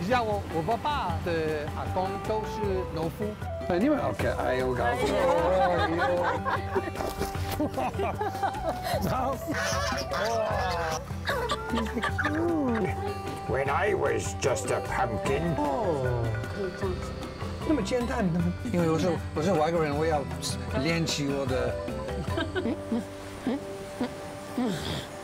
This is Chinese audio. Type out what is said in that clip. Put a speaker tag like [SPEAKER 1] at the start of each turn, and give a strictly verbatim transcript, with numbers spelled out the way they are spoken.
[SPEAKER 1] 你像我，我爸爸的阿公都是农夫。
[SPEAKER 2] 你们 OK？ 哎呦，搞错！好，哇 ！When I was just a pumpkin。哦，可以这样子。那么煎蛋呢？因为我是我是外国人，我要练习我的。